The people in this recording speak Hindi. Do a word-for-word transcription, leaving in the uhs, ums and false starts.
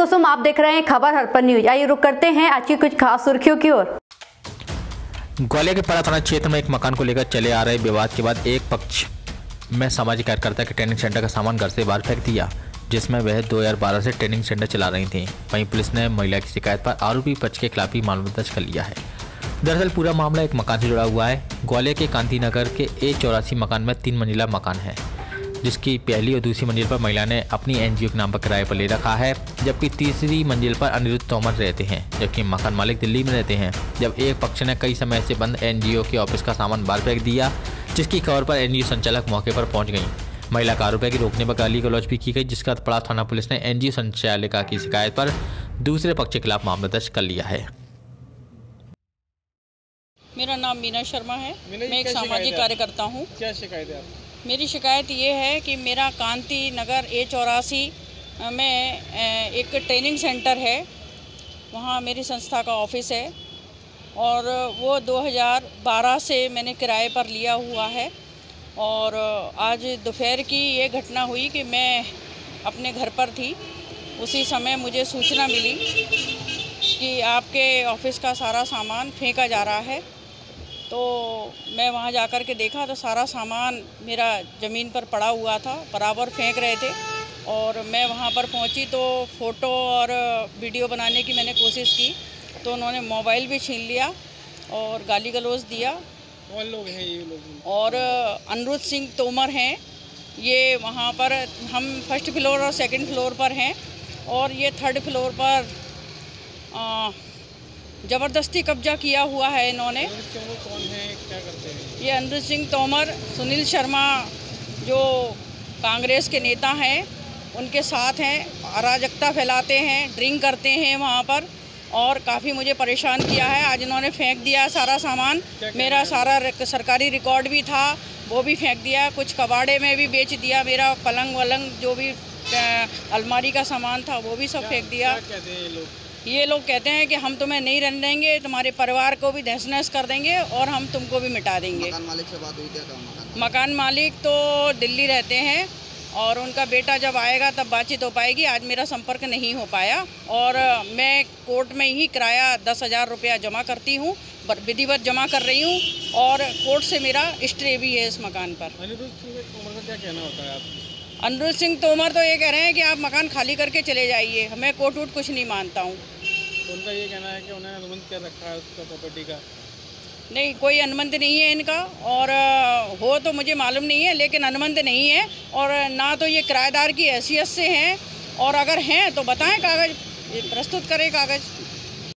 कुसुम, आप देख रहे हैं खबर हड़प्पन न्यूज। आइए रुक करते हैं आज की कुछ खास सुर्खियों की ओर। ग्वालियर के परा थाना क्षेत्र में एक मकान को लेकर चले आ रहे विवाद के बाद एक पक्ष में सामाजिक कार्यकर्ता के ट्रेनिंग सेंटर का सामान घर से बाहर फेंक दिया, जिसमें वह दो हज़ार बारह से ट्रेनिंग सेंटर चला रही थी। वहीं पुलिस ने महिला की शिकायत पर आरोपी पक्ष के खिलाफ ही मामला दर्ज कर लिया है। दरअसल पूरा मामला एक मकान से जुड़ा हुआ है। ग्वालियर के कांति नगर के ए चौरासी मकान में तीन मंजिला मकान है, जिसकी पहली और दूसरी मंजिल पर महिला ने अपनी एनजीओ के नाम पर किराए पर ले रखा है, जबकि तीसरी मंजिल पर अनिरुद्ध तोमर रहते हैं, जबकि मकान मालिक दिल्ली में रहते हैं। जब एक पक्ष ने कई समय से बंद एनजीओ के ऑफिस का सामान बाहर फेंक दिया, जिसकी खबर पर एनजीओ संचालक मौके पर पहुंच गई। महिला का आरोप है कि रोकने पर गाली गलौज भी की गई, जिसका पड़ा थाना पुलिस ने एनजीओ संचालिका की शिकायत पर दूसरे पक्ष के खिलाफ मामला दर्ज कर लिया है। मेरा नाम मीना शर्मा है, मैं एक सामाजिक कार्यकर्ता हूँ। क्या शिकायत है आपकी? मेरी शिकायत ये है कि मेरा कांति नगर ए चौरासी में एक ट्रेनिंग सेंटर है, वहाँ मेरी संस्था का ऑफिस है और वो दो हज़ार बारह से मैंने किराए पर लिया हुआ है। और आज दोपहर की ये घटना हुई कि मैं अपने घर पर थी, उसी समय मुझे सूचना मिली कि आपके ऑफिस का सारा सामान फेंका जा रहा है। तो मैं वहाँ जाकर के देखा तो सारा सामान मेरा ज़मीन पर पड़ा हुआ था, बराबर फेंक रहे थे। और मैं वहाँ पर पहुँची तो फ़ोटो और वीडियो बनाने की मैंने कोशिश की, तो उन्होंने मोबाइल भी छीन लिया और गाली गलौज दिया। कौन लोग हैं ये लोग? और अनिरुद्ध सिंह तोमर हैं, ये वहाँ पर, हम फर्स्ट फ्लोर और सेकंड फ्लोर पर हैं और ये थर्ड फ्लोर पर आ, ज़बरदस्ती कब्जा किया हुआ है इन्होंने। कौन है, क्या करते हैं? ये अनिरुद्ध सिंह तोमर, सुनील शर्मा जो कांग्रेस के नेता हैं, उनके साथ हैं, अराजकता फैलाते हैं, ड्रिंक करते हैं वहाँ पर और काफ़ी मुझे परेशान किया है। आज इन्होंने फेंक दिया सारा सामान, मेरा सारा सरकारी रिकॉर्ड भी था वो भी फेंक दिया, कुछ कबाड़े में भी बेच दिया, मेरा पलंग वलंग जो भी अलमारी का सामान था वो भी सब फेंक दिया। क्या कहते हैं ये लोग? ये लोग कहते हैं कि हम तुम्हें नहीं रहने देंगे, तुम्हारे परिवार को भी तहस नहस कर देंगे और हम तुमको भी मिटा देंगे। मकान मालिक से बात हुई क्या? मकान मकान मालिक तो दिल्ली रहते हैं और उनका बेटा जब आएगा तब बातचीत हो पाएगी। आज मेरा संपर्क नहीं हो पाया और मैं कोर्ट में ही किराया दस हज़ार रुपया जमा करती हूँ, विधिवत जमा कर रही हूँ और कोर्ट से मेरा स्टे भी है इस मकान पर। अनिरुद्ध सिंह तोमर का क्या कहना होता है आपको? अनिरुद्ध सिंह तोमर तो ये कह रहे हैं कि आप मकान खाली करके चले जाइए, मैं कोर्ट वोट कुछ नहीं मानता हूँ। तो उनका ये कहना है कि उन्होंने अनुबंध कर रखा है उसका प्रॉपर्टी का। नहीं, कोई अनुबंध नहीं है इनका और हो तो मुझे मालूम नहीं है, लेकिन अनुबंध नहीं है और ना तो ये किराएदार की हैसियत से हैं और अगर हैं तो बताएं, कागज़ प्रस्तुत करें कागज़।